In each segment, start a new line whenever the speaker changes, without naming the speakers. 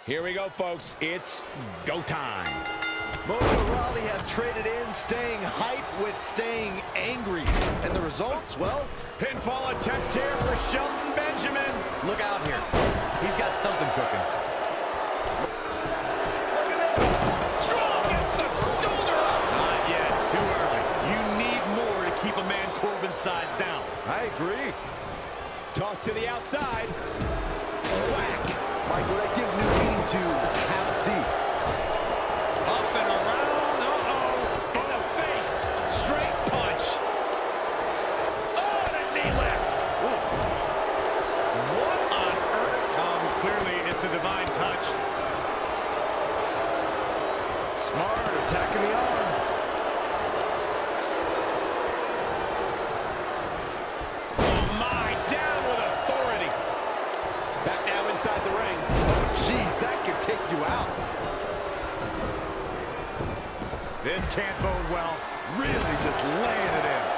Here we go, folks. It's go time.
Mojo Rawley has traded in staying hype with staying angry. And the results, well,
Pinfall attempt here for Shelton Benjamin.
look out here. He's got something cooking. Look at this.
Strong gets the shoulder up.
Not yet. Too early. You need more to keep a man Corbin's size down.
I agree.
Toss to the outside. Whack.
Michael, that gives new meaning to have a seat.
Up and around. Uh-oh. In the face. Straight punch. Oh, and a knee lift. Ooh. What on earth?
Clearly, it's the divine touch.
Smart, attacking the arm.
Oh, my. Down with authority. Back now inside the ring.
Jeez, that could take you out.
This can't bode well. Really just laying it in.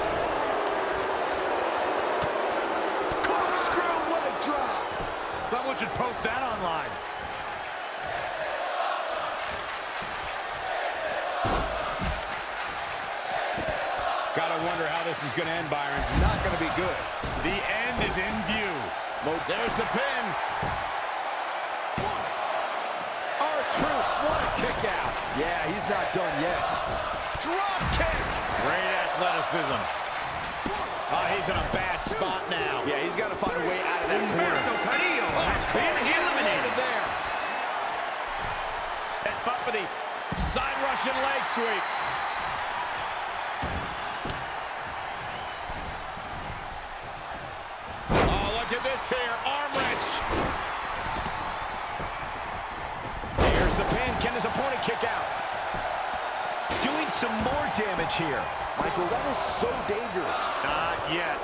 Corkscrew leg drop.
Someone should post that online.
Gotta wonder how this is going to end, Byron.
Not going to be good.
The end is in view.
There's the pin.
R-Truth, what a kick out. Yeah, he's not done yet. Drop kick.
Great athleticism.
Oh, he's in a bad spot now.
Yeah, he's got to find a way out of that corner.
Carrillo has been eliminated.
There. Set up for the side Russian leg sweep. Oh, look at this here. Arm wrench. Here's the pin. Can his opponent kick out? Doing some more damage here.
Michael, that is so dangerous.
Not yet.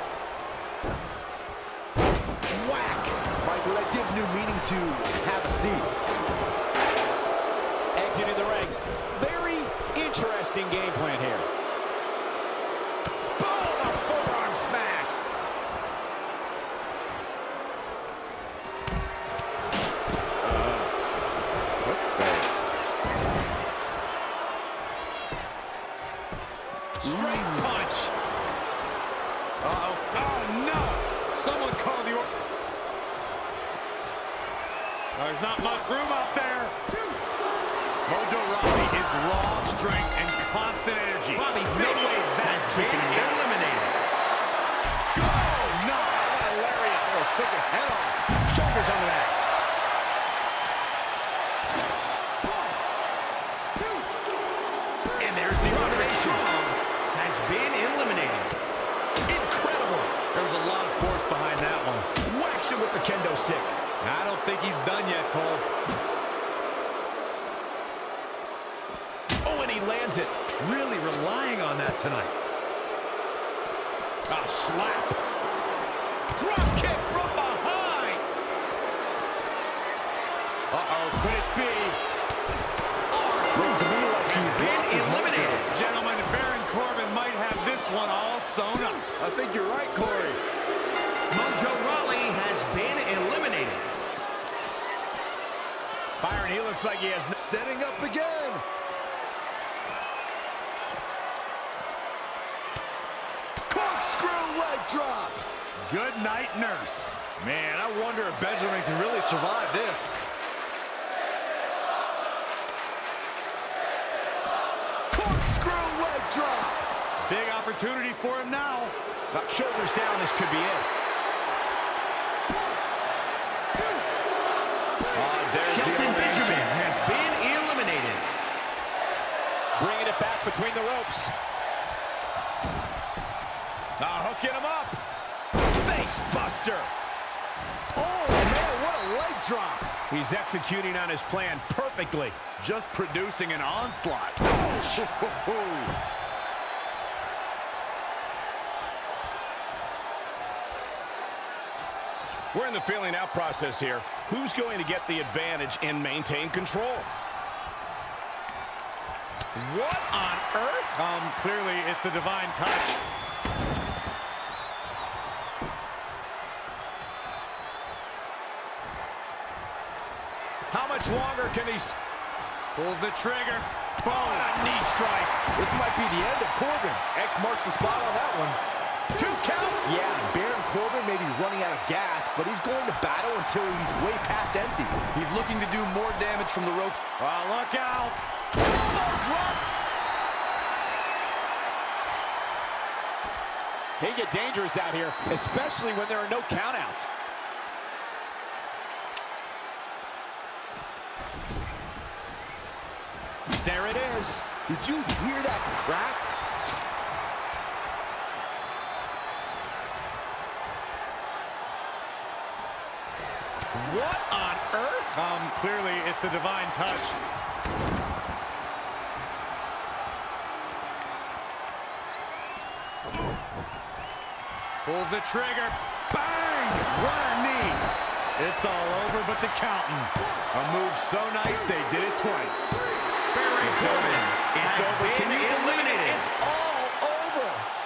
Whack. Michael, that gives new meaning to have a seat.
Exiting the ring. Very interesting game plan here. Boom! A forearm smash. Straight punch.
Uh-oh. Oh, no! Someone call the order. There's not much room out there. Mojo Rawley is raw strength and constant energy.
Bobby
no
Fish
way that's
has been eliminated.
Oh, no!
What a lariat. Oh, took his head off. Shoulders under that.
And there's the Roderick Strong has been eliminated.
Incredible.
There was a lot of force behind that one.
Whacks him with the kendo stick.
I don't think he's done yet, Cole.
Oh, and he lands it.
Really relying on that tonight.
A slap. Drop kick from behind. Uh-oh, could it be?
Looks to me like he's
Has been
lost his
eliminated.
mojo.
Gentlemen, Baron Corbin might have this one all sewn up.
I think you're right, Corey.
Mojo Rawley has been eliminated.
Byron, he looks like he has no...
Setting up again. Corkscrew leg drop.
Good night, nurse.
Man, I wonder if Benjamin can really survive this. Corkscrew leg drop.
Big opportunity for him now.
Shoulders down, this could be it. There's the
Shelton
elimination.
Benjamin has been eliminated.
Bringing it back between the ropes. Hooking him up. Face buster.
Oh, man, what a leg drop.
He's executing on his plan perfectly.
Just producing an onslaught.
We're in the feeling out process here. Who's going to get the advantage and maintain control? What on earth?
Clearly, it's the divine touch.
How much longer can he...
Pulls the trigger.
Boom! A knee strike.
This might be the end of Corbin. X marks the spot on that one.
2 count.
Yeah, Baron Corbin may be running out of gas, but he's going to battle until he's way past empty. He's looking to do more damage from the rope.
Oh, look out.
Elbow drop.
They get dangerous out here, especially when there are no countouts. There it is.
Did you hear that crack?
What on earth?
Clearly it's the divine touch. Pulls the trigger. Bang! What a knee. It's all over but the counting.
A move so nice they did it twice.
Baron Corbin
It's
has
over. Can
been
you believe it?
eliminated.
It's all over.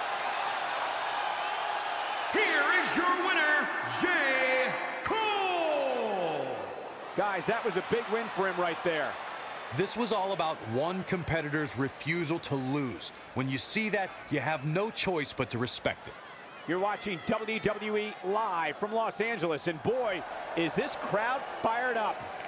Here is your winner, Jay Cole.
Guys, that was a big win for him right there.
This was all about one competitor's refusal to lose. When you see that, you have no choice but to respect it.
You're watching WWE live from Los Angeles, and boy, is this crowd fired up.